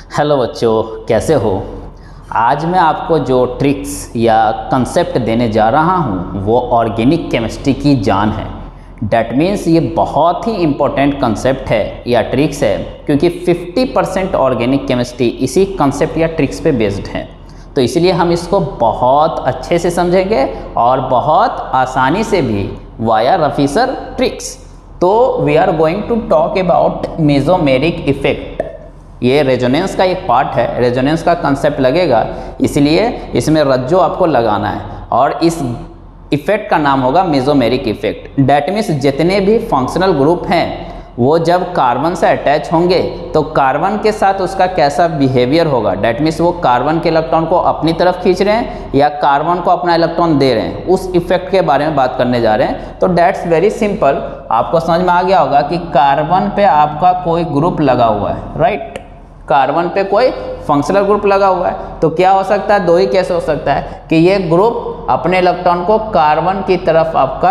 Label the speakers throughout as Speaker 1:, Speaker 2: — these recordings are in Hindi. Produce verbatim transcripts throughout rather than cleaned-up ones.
Speaker 1: हेलो बच्चों, कैसे हो। आज मैं आपको जो ट्रिक्स या कंसेप्ट देने जा रहा हूँ वो ऑर्गेनिक केमिस्ट्री की जान है। डैट मीन्स ये बहुत ही इम्पोर्टेंट कंसेप्ट है या ट्रिक्स है, क्योंकि पचास परसेंट ऑर्गेनिक केमिस्ट्री इसी कंसेप्ट या ट्रिक्स पे बेस्ड है। तो इसलिए हम इसको बहुत अच्छे से समझेंगे और बहुत आसानी से भी वाया रफीसर ट्रिक्स। तो we are going to talk about mesomeric effect. ये रेजोनेंस का एक पार्ट है, रेजोनेंस का कंसेप्ट लगेगा, इसलिए इसमें रज्जो आपको लगाना है और इस इफेक्ट का नाम होगा मेसोमेरिक इफेक्ट। डैट मीन्स जितने भी फंक्शनल ग्रुप हैं वो जब कार्बन से अटैच होंगे तो कार्बन के साथ उसका कैसा बिहेवियर होगा। डैट मीन्स वो कार्बन के इलेक्ट्रॉन को अपनी तरफ खींच रहे हैं या कार्बन को अपना इलेक्ट्रॉन दे रहे हैं, उस इफेक्ट के बारे में बात करने जा रहे हैं। तो डैट्स वेरी सिंपल, आपको समझ में आ गया होगा कि कार्बन पे आपका कोई ग्रुप लगा हुआ है, राइट। कार्बन पे कोई फंक्शनल ग्रुप लगा हुआ है तो क्या हो सकता है, दो ही केस हो सकता है कि ये ग्रुप अपने इलेक्ट्रॉन को कार्बन की तरफ आपका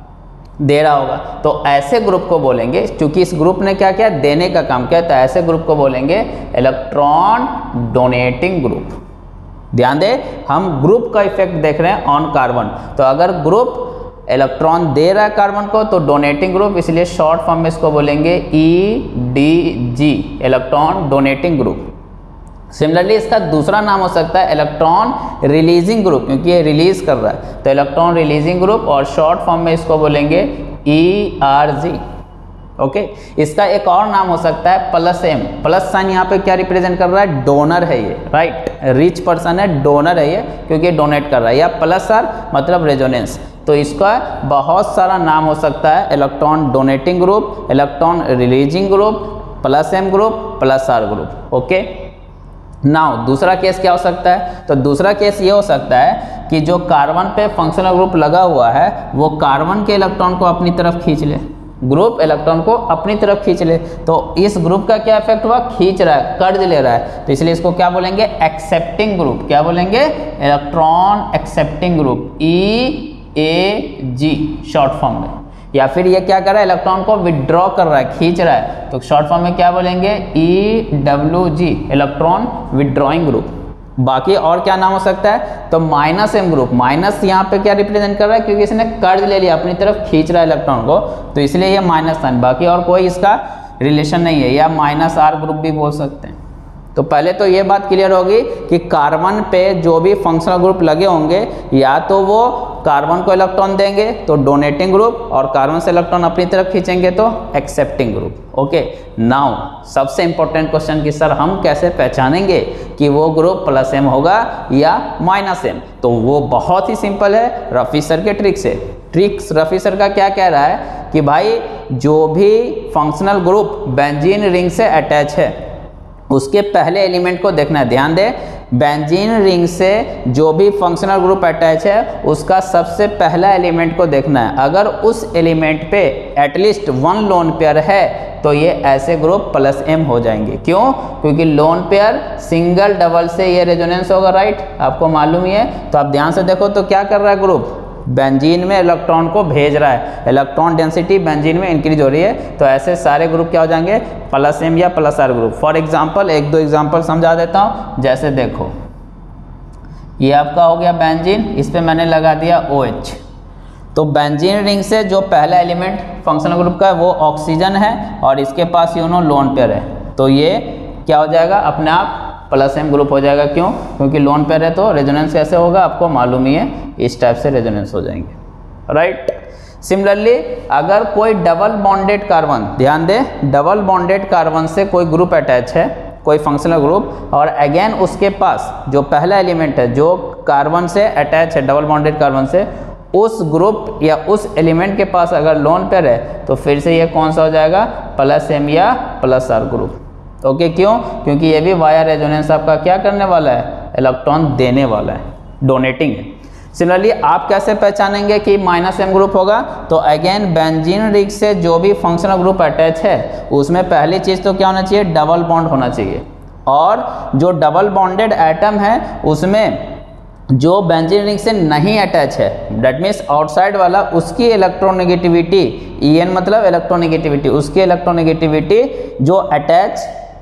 Speaker 1: दे रहा होगा। तो ऐसे ग्रुप को बोलेंगे, क्योंकि इस ग्रुप ने क्या किया, देने का काम किया, तो ऐसे ग्रुप को बोलेंगे इलेक्ट्रॉन डोनेटिंग ग्रुप। ध्यान दें, हम ग्रुप का इफेक्ट देख रहे हैं ऑन कार्बन। तो अगर ग्रुप इलेक्ट्रॉन दे रहा है कार्बन को तो डोनेटिंग ग्रुप, इसलिए शॉर्ट फॉर्म में इसको बोलेंगे E D G, electron donating group. Similarly इसका दूसरा नाम हो सकता है इलेक्ट्रॉन रिलीजिंग ग्रुप, क्योंकि ये रिलीज कर रहा है तो इलेक्ट्रॉन रिलीजिंग ग्रुप, और शॉर्ट फॉर्म में इसको बोलेंगे ई आर जी। ओके, इसका एक और नाम हो सकता है प्लस एम। प्लस साइन यहाँ पे क्या रिप्रेजेंट कर रहा है, डोनर है ये, राइट। रिच पर्सन है, डोनर है ये, क्योंकि डोनेट कर रहा है। या प्लस आर मतलब रेजोनेंस। तो इसका बहुत सारा नाम हो सकता है, electron donating group, electron releasing group, plus M group, plus R group. Okay, now दूसरा केस क्या हो सकता है, तो दूसरा केस ये हो सकता है कि जो कार्बन पे फंक्शनल ग्रुप लगा हुआ है वो कार्बन के इलेक्ट्रॉन को अपनी तरफ खींच ले, ग्रुप इलेक्ट्रॉन को अपनी तरफ खींच ले। तो इस ग्रुप का क्या इफेक्ट हुआ, खींच रहा है, कर्ज ले रहा है, तो इसलिए इसको क्या बोलेंगे, एक्सेप्टिंग ग्रुप। क्या बोलेंगे, electron accepting group, E A G short form में। या फिर ये क्या कर रहा है, इलेक्ट्रॉन को विड्रॉ कर रहा है, खींच रहा है, तो शॉर्ट फॉर्म में क्या बोलेंगे, E W G, electron withdrawing group. बाकी और क्या नाम हो सकता है, तो माइनस एम ग्रुप। माइनस यहाँ पे क्या रिप्रेजेंट कर रहा है, क्योंकि इसने कर्ज ले लिया, अपनी तरफ खींच रहा है इलेक्ट्रॉन को, तो इसलिए ये माइनस साइन। बाकी और कोई इसका रिलेशन नहीं है। या माइनस आर ग्रुप भी बोल सकते हैं। तो पहले तो ये बात क्लियर होगी कि कार्बन पे जो भी फंक्शनल ग्रुप लगे होंगे या तो वो कार्बन को इलेक्ट्रॉन देंगे तो डोनेटिंग ग्रुप, और कार्बन से इलेक्ट्रॉन अपनी तरफ खींचेंगे तो एक्सेप्टिंग ग्रुप। ओके, नाउ सबसे इंपॉर्टेंट क्वेश्चन कि सर हम कैसे पहचानेंगे कि वो ग्रुप प्लस एम होगा या माइनस एम। तो वो बहुत ही सिंपल है, रफीसर के ट्रिक से। ट्रिक्स रफीसर का क्या कह रहा है कि भाई जो भी फंक्शनल ग्रुप बेंजीन रिंग से अटैच है उसके पहले एलिमेंट को देखना है। ध्यान दें, बेंजीन रिंग से जो भी फंक्शनल ग्रुप अटैच है उसका सबसे पहला एलिमेंट को देखना है। अगर उस एलिमेंट पे एटलीस्ट वन लोन पेयर है तो ये ऐसे ग्रुप प्लस एम हो जाएंगे। क्यों, क्योंकि लोन पेयर सिंगल डबल से ये रेजोनेंस होगा, राइट, आपको मालूम ही है। तो आप ध्यान से देखो तो क्या कर रहा है ग्रुप, बेंजीन में इलेक्ट्रॉन को भेज रहा है, इलेक्ट्रॉन डेंसिटी बेंजीन में इंक्रीज हो रही है, तो ऐसे सारे ग्रुप क्या हो जाएंगे, प्लस एम या plus R group. For example एक दो एग्जांपल समझा देता हूँ। जैसे देखो ये आपका हो गया बेंजीन, इस पे मैंने लगा दिया ओ एच। तो बेंजीन रिंग से जो पहला एलिमेंट फंक्शनल ग्रुप का है वो ऑक्सीजन है और इसके पास यूनो लोन पेयर है, तो ये क्या हो जाएगा, अपने आप प्लस एम ग्रुप हो जाएगा। क्यों, क्योंकि लोन पेयर है तो रेजोनेंस कैसे होगा आपको मालूम ही है, इस टाइप से रेजोनेंस हो जाएंगे, राइट। सिमिलरली अगर कोई डबल बॉन्डेड कार्बन, ध्यान दें, डबल बॉन्डेड कार्बन से कोई ग्रुप अटैच है, कोई फंक्शनल ग्रुप, और अगेन उसके पास जो पहला एलिमेंट है जो कार्बन से अटैच है, डबल बॉन्डेड कार्बन से, उस ग्रुप या उस एलिमेंट के पास अगर लोन पेयर है तो फिर से ये कौन सा हो जाएगा, प्लस एम या plus R group. Okay okay, क्यों, क्योंकि ये भी वाया रेजोनेंस आपका क्या करने वाला है, इलेक्ट्रॉन देने वाला है, डोनेटिंग है। सिमिलरली आप कैसे पहचानेंगे कि माइनस एम ग्रुप होगा, तो अगेन बेंजीन रिंग से जो भी फंक्शनल ग्रुप अटैच है उसमें पहली चीज़ तो क्या होना चाहिए, डबल बॉन्ड होना चाहिए। और जो डबल बॉन्डेड एटम है उसमें जो बेंजीन रिंग से नहीं अटैच है, दैट मीन्स आउटसाइड वाला, उसकी इलेक्ट्रोनेगेटिविटी, ई एन मतलब इलेक्ट्रोनेगेटिविटी, उसकी इलेक्ट्रोनेगेटिविटी जो अटैच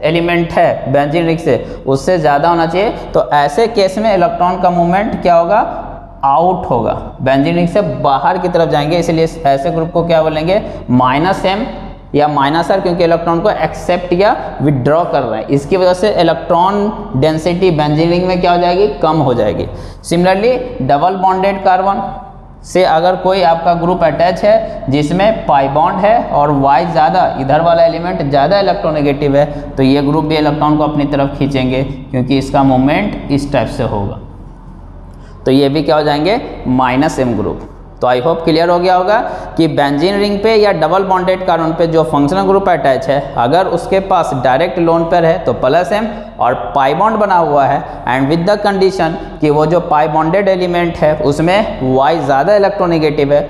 Speaker 1: एलिमेंट है बेंजीन रिंग से उससे ज़्यादा होना चाहिए, तो ऐसे केस में इलेक्ट्रॉन का मूवमेंट क्या होगा, आउट होगा, बेंजीन रिंग से बाहर की तरफ जाएंगे। इसलिए ऐसे ग्रुप को क्या बोलेंगे, माइनस एम या माइनस आर, क्योंकि इलेक्ट्रॉन को एक्सेप्ट या विड्रॉ कर रहे हैं। इसकी वजह से इलेक्ट्रॉन डेंसिटी बेंजीन रिंग में क्या हो जाएगी, कम हो जाएगी। सिमिलरली डबल बॉन्डेड कार्बन से अगर कोई आपका ग्रुप अटैच है जिसमें पाई बॉन्ड है और वाई ज़्यादा, इधर वाला एलिमेंट ज़्यादा इलेक्ट्रोनेगेटिव है, तो ये ग्रुप भी इलेक्ट्रॉन को अपनी तरफ खींचेंगे क्योंकि इसका मूवमेंट इस टाइप से होगा, तो ये भी क्या हो जाएंगे, माइनस एम ग्रुप। तो आई होप क्लियर हो गया होगा कि बेंजीन रिंग पे या डबल बॉन्डेड कार्बन पे जो फंक्शनल ग्रुप अटैच है, अगर उसके पास डायरेक्ट लोन पेयर है तो प्लस एम और पाई बॉन्ड बना हुआ है, एंड विद द कंडीशन कि वो जो पाई बॉन्डेड एलिमेंट है उसमें वाई ज़्यादा इलेक्ट्रोनेगेटिव है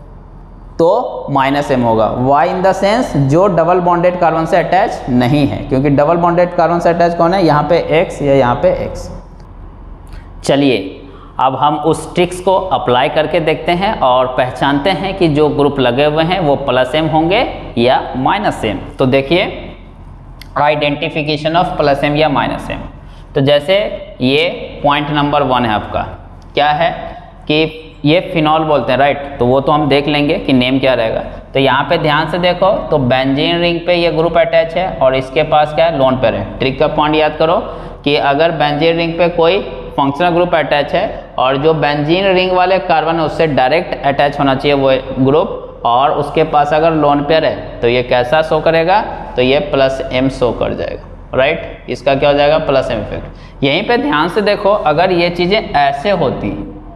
Speaker 1: तो माइनस एम होगा। वाई इन द सेंस जो डबल बॉन्डेड कार्बन से अटैच नहीं है, क्योंकि डबल बॉन्डेड कार्बन से अटैच कौन है, यहाँ पे एक्स या यहाँ पे एक्स। चलिए अब हम उस ट्रिक्स को अप्लाई करके देखते हैं और पहचानते हैं कि जो ग्रुप लगे हुए हैं वो प्लस एम होंगे या माइनस एम। तो देखिए आइडेंटिफिकेशन ऑफ प्लस एम या माइनस एम। तो जैसे ये पॉइंट नंबर वन है आपका, क्या है कि ये फिनॉल बोलते हैं, राइट, तो वो तो हम देख लेंगे कि नेम क्या रहेगा। तो यहाँ पे ध्यान से देखो तो बेंजीन रिंग पे ये ग्रुप अटैच है और इसके पास क्या है, लोन पेयर है। ट्रिक का पॉइंट याद करो कि अगर बेंजीन रिंग पे कोई फंक्शनल ग्रुप अटैच है और जो बेंजीन रिंग वाले कार्बन है उससे डायरेक्ट अटैच होना चाहिए वो ग्रुप, और उसके पास अगर लोन पेयर है तो ये कैसा शो करेगा, तो ये प्लस एम शो कर जाएगा, राइट, इसका क्या हो जाएगा, प्लस एम इफेक्ट। यहीं पे ध्यान से देखो अगर ये चीज़ें ऐसे होती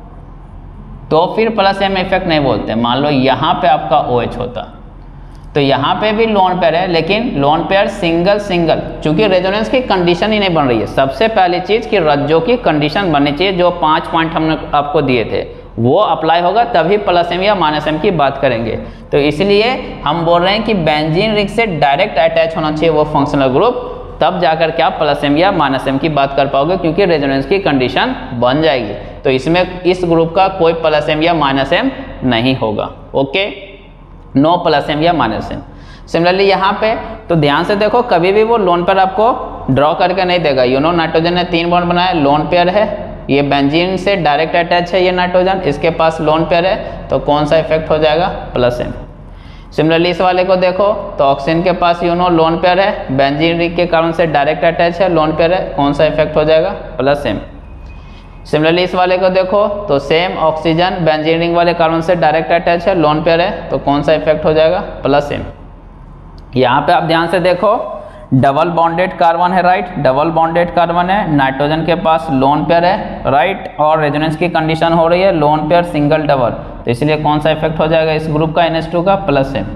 Speaker 1: तो फिर प्लस एम इफेक्ट नहीं बोलते। मान लो यहाँ पे आपका ओ एच होता तो यहाँ पे भी लोन पेयर है, लेकिन लोन पेयर सिंगल सिंगल, चूंकि रेजोनेंस की कंडीशन ही नहीं बन रही है। सबसे पहली चीज़ कि रज्जों की कंडीशन बननी चाहिए, जो पांच पॉइंट हमने आपको दिए थे वो अप्लाई होगा तभी प्लस एम या माइनस एम की बात करेंगे। तो इसलिए हम बोल रहे हैं कि बेंजीन रिंग से डायरेक्ट अटैच होना चाहिए वो फंक्शनल ग्रुप, तब जाकर के आप प्लस एम या माइनस एम की बात कर पाओगे, क्योंकि रेजोनेंस की कंडीशन बन जाएगी। तो इसमें इस ग्रुप का कोई प्लस एम या माइनस एम नहीं होगा। ओके, नो प्लस एम या माइनस एम। सिमिलरली यहाँ पे तो ध्यान से देखो कभी भी वो लोन पेयर आपको ड्रॉ करके नहीं देगा। यू नो नाइट्रोजन ने तीन बॉन्ड बनाया, लोन पेयर है, ये बेंजीन से डायरेक्ट अटैच है ये नाइट्रोजन, इसके पास लोन पेयर है, तो कौन सा इफेक्ट हो जाएगा, प्लस एम। सिमिलरली इस वाले को देखो तो ऑक्सीजन के पास यू नो लोन पेयर है, बेंजीन रिंग के कारण से डायरेक्ट अटैच है, लोन पेयर है, कौन सा इफेक्ट हो जाएगा, प्लस एम। सिमिलरली इस वाले को देखो तो सेम ऑक्सीजन बेंजीन रिंग वाले कार्बन से डायरेक्ट अटैच है, लोन पेयर है, तो कौन सा इफेक्ट हो जाएगा, प्लस एम। यहाँ पे आप ध्यान से देखो डबल बॉन्डेड कार्बन है, राइट, डबल बॉन्डेड कार्बन है, नाइट्रोजन के पास लोन पेयर है, राइट, और रेजोनेंस की कंडीशन हो रही है लोन पेयर सिंगल डबल, तो इसलिए कौन सा इफेक्ट हो जाएगा इस ग्रुप का, एन एच टू का, plus M.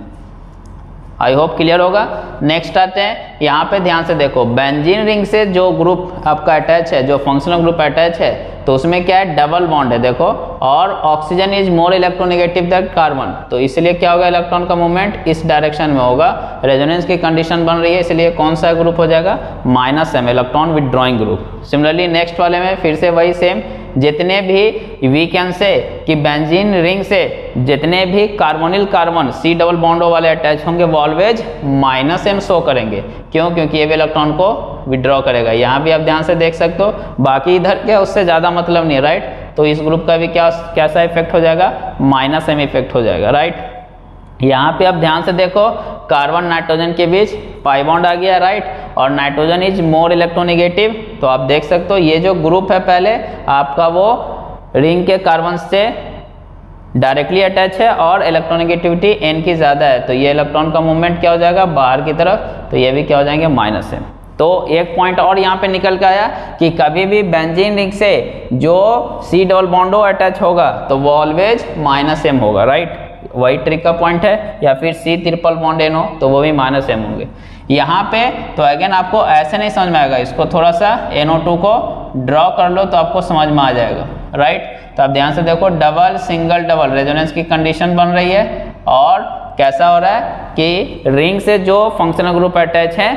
Speaker 1: I hope clear होगा। नेक्स्ट आते हैं, यहाँ पे ध्यान से देखो बेंजीन रिंग से जो ग्रुप आपका अटैच है, जो फंक्शनल ग्रुप अटैच है, तो उसमें क्या है, डबल बॉन्ड है देखो, और oxygen is more electronegative than carbon, तो इसलिए क्या होगा, इलेक्ट्रॉन का मूवमेंट इस डायरेक्शन में होगा, रेजोनेंस की कंडीशन बन रही है, इसलिए कौन सा ग्रुप हो जाएगा, minus M, electron withdrawing group. Similarly next वाले में फिर से वही सेम, जितने भी वी कैन से कि बेंजीन रिंग से जितने भी कार्बोनिल कार्बन सी डबल बॉन्डो वाले अटैच होंगे वो ऑलवेज माइनस एम शो करेंगे। क्यों, क्योंकि ये भी इलेक्ट्रॉन को विड्रॉ करेगा। यहाँ भी आप ध्यान से देख सकते हो, बाकी इधर क्या उससे ज़्यादा मतलब नहीं है, राइट, तो इस ग्रुप का भी क्या कैसा इफेक्ट हो जाएगा, माइनस एम इफेक्ट हो जाएगा, राइट। यहाँ पे आप ध्यान से देखो कार्बन नाइट्रोजन के बीच पाई बॉन्ड आ गया, राइट, और नाइट्रोजन इज मोर इलेक्ट्रोनेगेटिव, तो आप देख सकते हो ये जो ग्रुप है पहले आपका वो रिंग के कार्बन से डायरेक्टली अटैच है और इलेक्ट्रोनेगेटिविटी एन की ज़्यादा है, तो ये इलेक्ट्रॉन का मूवमेंट क्या हो जाएगा, बाहर की तरफ, तो ये भी क्या हो जाएंगे, माइनस एम। तो एक पॉइंट और यहाँ पे निकल के आया कि कभी भी बेंजीन रिंग से जो सी डबल बॉन्डो अटैच होगा तो वो ऑलवेज माइनस एम होगा, राइट, वही ट्रिक का पॉइंट है। या फिर सी ट्रिपल बॉन्ड एन हो तो वो भी माइनस एम होंगे। यहाँ पे तो अगेन आपको ऐसे नहीं समझ में आएगा, इसको थोड़ा सा एन ओ टू को ड्रॉ कर लो तो आपको समझ में आ जाएगा, राइट। तो आप ध्यान से देखो डबल सिंगल डबल रेजोनेंस की कंडीशन बन रही है, और कैसा हो रहा है कि रिंग से जो फंक्शनल ग्रुप अटैच है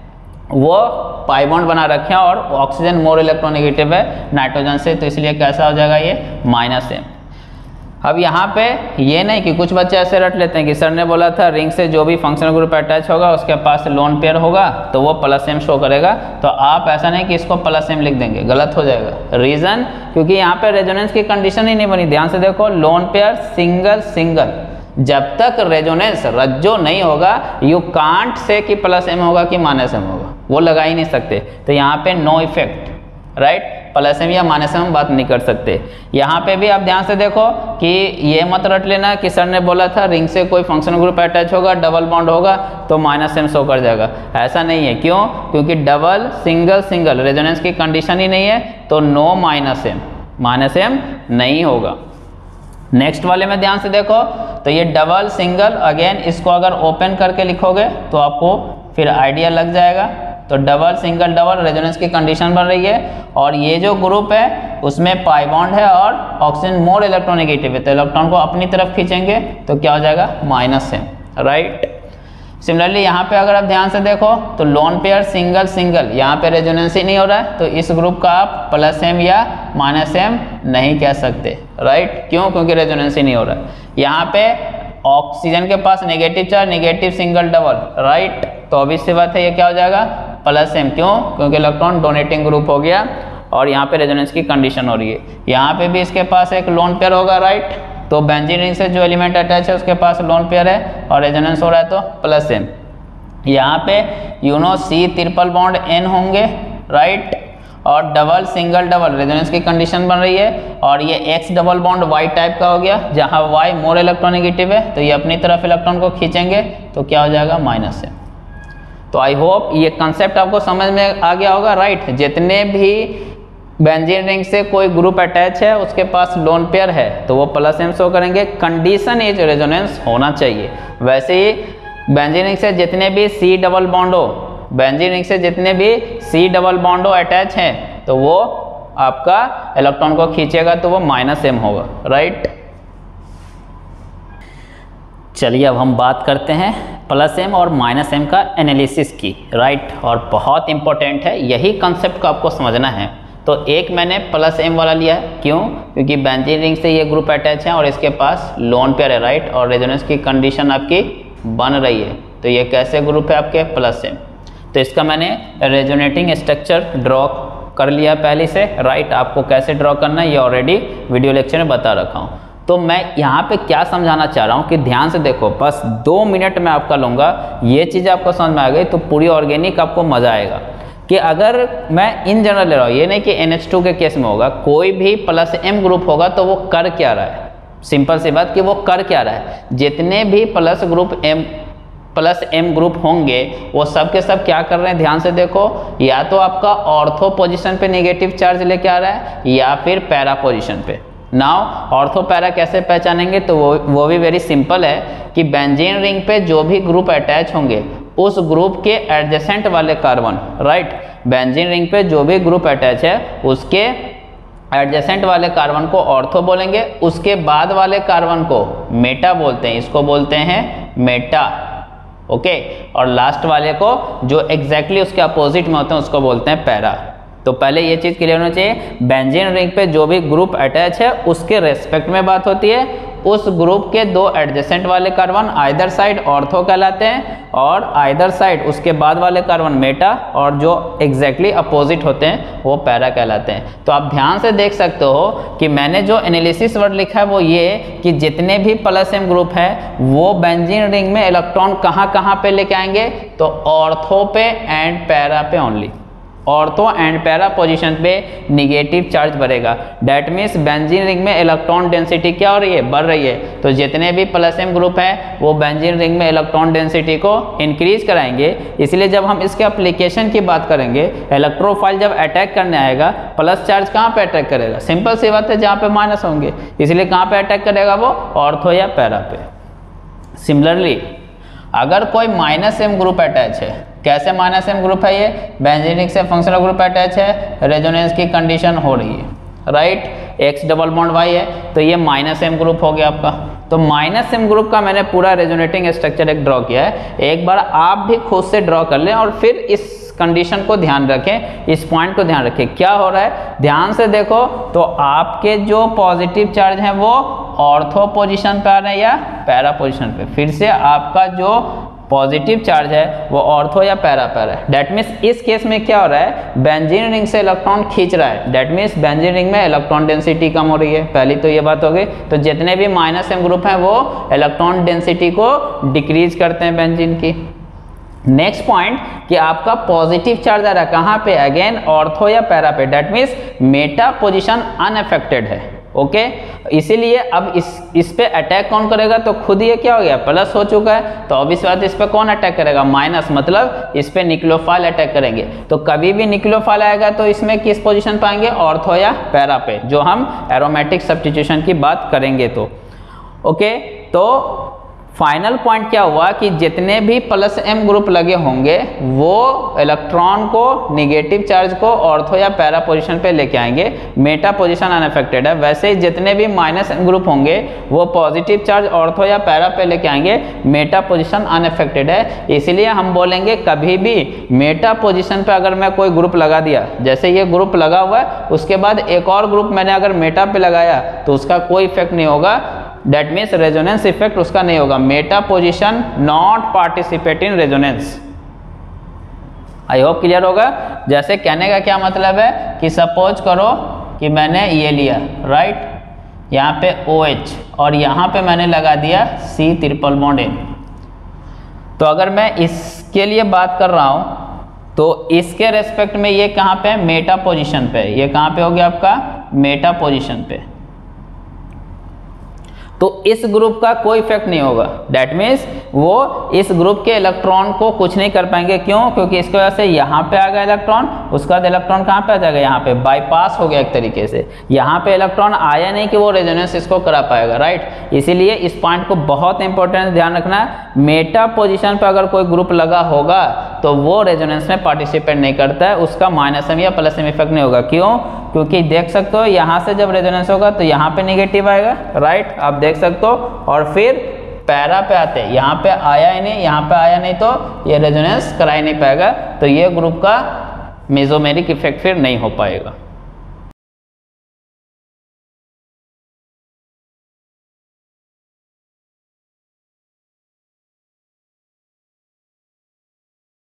Speaker 1: वो पाई बॉन्ड बना रखे हैं, और ऑक्सीजन मोर इलेक्ट्रोनेगेटिव है नाइट्रोजन से, तो इसलिए कैसा हो जाएगा ये, माइनस एम। अब यहाँ पे ये नहीं कि कुछ बच्चे ऐसे रट लेते हैं कि सर ने बोला था रिंग से जो भी फंक्शनल ग्रुप अटैच होगा उसके पास लोन पेयर होगा तो वो प्लस एम शो करेगा। तो आप ऐसा नहीं कि इसको प्लस एम लिख देंगे, गलत हो जाएगा। रीज़न क्योंकि यहाँ पे रेजोनेंस की कंडीशन ही नहीं बनी। ध्यान से देखो, लोन पेयर सिंगल सिंगल, जब तक रेजोनेंस रज्जो नहीं होगा यू कांट से कि प्लस एम होगा कि माइनस एम होगा, वो लगा ही नहीं सकते। तो यहाँ पे no effect, right, plus M या माइनस एम बात नहीं कर सकते। यहाँ पे भी आप ध्यान से देखो कि ये मत रट लेना कि सर ने बोला था रिंग से कोई फंक्शनल ग्रुप अटैच होगा, डबल बॉन्ड होगा तो माइनस एम शो कर जाएगा। ऐसा नहीं है। क्यों? क्योंकि डबल सिंगल सिंगल रेजोनेंस की कंडीशन ही नहीं है, तो no minus M, minus M नहीं होगा। नेक्स्ट वाले में ध्यान से देखो तो ये डबल सिंगल, अगेन इसको अगर ओपन करके लिखोगे तो आपको फिर आइडिया लग जाएगा। तो डबल सिंगल डबल रेजोनेंस की कंडीशन बन रही है और ये जो ग्रुप है उसमें पाई बॉन्ड है और ऑक्सीजन मोर इलेक्ट्रोनेगेटिव है, तो इलेक्ट्रॉन को अपनी तरफ खींचेंगे तो क्या हो जाएगा? Minus M, right. सिमिलरली यहाँ पे अगर आप ध्यान से देखो तो लोन पेयर सिंगल सिंगल, यहाँ पे रेजोनेंस ही नहीं हो रहा है तो इस ग्रुप का आप प्लस एम या माइनस एम नहीं कह सकते, राइट। क्यों? क्योंकि रेजोनेंस ही नहीं हो रहा है। यहाँ पे ऑक्सीजन के पास negative charge, negative single double, right, तो ऑब्वियस सी बात है ये क्या हो जाएगा? Plus M. क्यों? क्योंकि इलेक्ट्रॉन डोनेटिंग ग्रुप हो गया और यहाँ पे रेजोनेंस की कंडीशन हो रही है। यहाँ पे भी इसके पास एक लोन पेयर होगा, राइट, तो बेंजीन रिंग से जो एलिमेंट अटैच है उसके पास लोन पेयर है और रेजोनेंस हो रहा है तो प्लस एम। यहाँ पे you know C triple bond N होंगे, राइट, और डबल सिंगल डबल रेजोनेंस की कंडीशन बन रही है और ये X double bond Y type का हो गया, जहाँ वाई मोर इलेक्ट्रोनेगेटिव है तो ये अपनी तरफ इलेक्ट्रॉन को खींचेंगे तो क्या हो जाएगा? Minus M. तो आई होप ये कंसेप्ट आपको समझ में आ गया होगा, राइट। जितने भी बेंजीन रिंग से कोई ग्रुप अटैच है उसके पास लोन पेयर है तो वो प्लस एम शो करेंगे, कंडीशन इज रेजोनेंस होना चाहिए। वैसे ही बेंजीन रिंग से जितने भी सी डबल बॉन्डो बेंजीन रिंग से जितने भी सी डबल बॉन्डो अटैच हैं तो वो आपका इलेक्ट्रॉन को खींचेगा तो वो माइनस एम होगा, राइट। चलिए अब हम बात करते हैं प्लस एम और माइनस एम का एनालिसिस की, राइट, और बहुत इंपॉर्टेंट है, यही कंसेप्ट को आपको समझना है। तो एक मैंने प्लस एम वाला लिया है, क्यों? क्योंकि बेंजीन रिंग से ये ग्रुप अटैच है और इसके पास लोन पेयर है, राइट, और रेजोनेंस की कंडीशन आपकी बन रही है तो ये कैसे ग्रुप है आपके? Plus M. तो इसका मैंने रेजोनेटिंग स्ट्रक्चर ड्रॉ कर लिया पहले से, राइट। आपको कैसे ड्रॉ करना है ये ऑलरेडी वीडियो लेक्चर में बता रखा हूँ। तो मैं यहाँ पे क्या समझाना चाह रहा हूँ कि ध्यान से देखो, बस दो मिनट में आपका लूँगा, ये चीज़ आपको समझ में आ गई तो पूरी ऑर्गेनिक आपको मज़ा आएगा। कि अगर मैं इन जनरल ले रहा हूँ, ये नहीं कि एन एच टू के केस में होगा, कोई भी प्लस एम ग्रुप होगा तो वो कर क्या रहा है? सिंपल सी बात कि वो कर क्या रहा है? जितने भी plus group M plus M group होंगे वो सब के सब क्या कर रहे हैं? ध्यान से देखो, या तो आपका ऑर्थो पोजीशन पे नेगेटिव चार्ज लेके आ रहा है या फिर पैरा पोजीशन पे। नाउ ऑर्थो पैरा कैसे पहचानेंगे? तो वो वो भी वेरी सिंपल है कि बेंजीन रिंग पे जो भी ग्रुप अटैच होंगे उस ग्रुप के एडजेसेंट वाले कार्बन, राइट, बेंजीन रिंग पे जो भी ग्रुप अटैच है उसके एडजेसेंट वाले कार्बन को ऑर्थो बोलेंगे, उसके बाद वाले कार्बन को मेटा बोलते हैं, इसको बोलते हैं मेटा, ओके, और लास्ट वाले को जो एग्जैक्टली उसके अपोजिट में होते हैं उसको बोलते हैं पैरा। तो पहले ये चीज़ क्लियर होना चाहिए, बेंजीन रिंग पे जो भी ग्रुप अटैच है उसके रेस्पेक्ट में बात होती है, उस ग्रुप के दो एडजेसेंट वाले कार्बन आइदर साइड ऑर्थो कहलाते हैं और आइदर साइड उसके बाद वाले कार्बन मेटा और जो एग्जैक्टली अपोजिट होते हैं वो पैरा कहलाते हैं। तो आप ध्यान से देख सकते हो कि मैंने जो एनालिसिस वर्ड लिखा है वो ये कि जितने भी प्लस एम ग्रुप है वो बेंजीन रिंग में इलेक्ट्रॉन कहाँ कहाँ पे लेके आएंगे? तो ऑर्थो पे एंड पैरा पे only, ortho and para position पे निगेटिव चार्ज बढ़ेगा। डैट मीन्स बेंजीन रिंग में इलेक्ट्रॉन डेंसिटी क्या हो रही है? बढ़ रही है। तो जितने भी प्लस एम ग्रुप हैं वो बेंजीन रिंग में इलेक्ट्रॉन डेंसिटी को इंक्रीज कराएंगे। इसलिए जब हम इसके एप्लीकेशन की बात करेंगे, इलेक्ट्रोफाइल जब अटैक करने आएगा प्लस चार्ज कहाँ पे अटैक करेगा? सिंपल सी बात है, जहाँ पे माइनस होंगे, इसलिए कहाँ पे अटैक करेगा वो? ऑर्थो या पैरा पे। सिमिलरली अगर कोई माइनस एम ग्रुप अटैच है, कैसे माइनस एम ग्रुप है ये? बेंजीन रिंग से फंक्शनल ग्रुप अटैच है, रेजोनेंस की कंडीशन हो रही है, right, X double bond Y है, तो ये माइनस एम ग्रुप हो गया आपका। तो माइनस एम ग्रुप का मैंने पूरा रेजोनेटिंग स्ट्रक्चर एक ड्रॉ किया है, एक बार आप भी खुद से ड्रॉ कर लें और फिर इस कंडीशन को ध्यान रखें, इस पॉइंट को ध्यान रखें। क्या हो रहा है, ध्यान से देखो तो आपके जो पॉजिटिव चार्ज हैं वो ऑर्थो पोजीशन पे आ रहे हैं या पैरा पोजीशन पे। फिर से आपका जो पॉजिटिव चार्ज है वो ऑर्थो या पैरा पैर है। डेट मीन्स इस केस में क्या हो रहा है, बेंजीन रिंग से इलेक्ट्रॉन खींच रहा है। डेट मीन्स बेंजीन रिंग में इलेक्ट्रॉन डेंसिटी कम हो रही है। पहली तो ये बात हो गई। तो जितने भी माइनस एम ग्रुप हैं वो इलेक्ट्रॉन डेंसिटी को डिक्रीज करते हैं बेंजीन की। नेक्स्ट पॉइंट कि आपका पॉजिटिव चार्ज आ रहा है कहाँ पे, अगेन ऑर्थो या पैरा पे। That means meta position unaffected है। Okay okay? इसीलिए अब इस इस पे अटैक कौन करेगा, तो खुद ये क्या हो गया, प्लस हो चुका है। तो ऑब्वियस बात इस पे कौन अटैक करेगा, माइनस, मतलब इस पे न्यूक्लियोफाइल अटैक करेंगे। तो कभी भी न्यूक्लियोफाइल आएगा तो इसमें किस पोजीशन पाएंगे, ऑर्थो या पैरा पे, जो हम एरोमेटिक सब्स्टिट्यूशन की बात करेंगे। तो ओके okay? तो फाइनल पॉइंट क्या हुआ कि जितने भी प्लस एम ग्रुप लगे होंगे वो इलेक्ट्रॉन को, निगेटिव चार्ज को ऑर्थो या पैरा पोजीशन पे लेके आएंगे, मेटा पोजीशन अनअफेक्टेड है। वैसे ही जितने भी माइनस एम ग्रुप होंगे वो पॉजिटिव चार्ज ऑर्थो या पैरा पे लेके आएंगे, मेटा पोजीशन अनअफेक्टेड है। इसलिए हम बोलेंगे कभी भी मेटा पोजीशन पे अगर मैं कोई ग्रुप लगा दिया, जैसे ये ग्रुप लगा हुआ है, उसके बाद एक और ग्रुप मैंने अगर मेटा पे लगाया तो उसका कोई इफेक्ट नहीं होगा। That means रेजोनेंस इफेक्ट उसका नहीं होगा। Meta position not participate in resonance. I hope clear होगा। जैसे कहने का क्या मतलब है कि सपोज करो कि मैंने ये लिया, राइट, यहाँ पे OH और यहाँ पे मैंने लगा दिया C ट्रिपल बॉन्ड N। तो अगर मैं इसके लिए बात कर रहा हूँ तो इसके रेस्पेक्ट में ये कहाँ पे है, मेटा पोजिशन पे। ये कहाँ पे हो गया आपका, मेटा पोजिशन पे। तो इस ग्रुप का कोई इफेक्ट नहीं होगा। डेट मीन्स वो इस ग्रुप के इलेक्ट्रॉन को कुछ नहीं कर पाएंगे। क्यों, क्योंकि इसकी वजह से यहाँ पे आ गया इलेक्ट्रॉन, उसका इलेक्ट्रॉन कहाँ पे आ जाएगा, यहाँ पे बाईपास हो गया एक तरीके से। यहाँ पे इलेक्ट्रॉन आया नहीं कि वो रेजोनेंस इसको करा पाएगा, राइट। इसीलिए इस पॉइंट को बहुत इंपॉर्टेंट ध्यान रखना है। मेटा पोजिशन पर अगर कोई ग्रुप लगा होगा तो वो रेजोनेंस में पार्टिसिपेट नहीं करता है, उसका माइनस एम या प्लस एम इफेक्ट नहीं होगा। क्यों, क्योंकि देख सकते हो यहाँ से जब रेजोनेंस होगा तो यहाँ पे नेगेटिव आएगा, राइट, आप देख सकते हो। और फिर पैरा पे आते हैं, यहाँ पे आया ही नहीं, यहाँ पे आया नहीं तो ये रेजोनेंस करा ही नहीं पाएगा। तो ये ग्रुप का मेसोमेरिक इफेक्ट फिर नहीं हो पाएगा।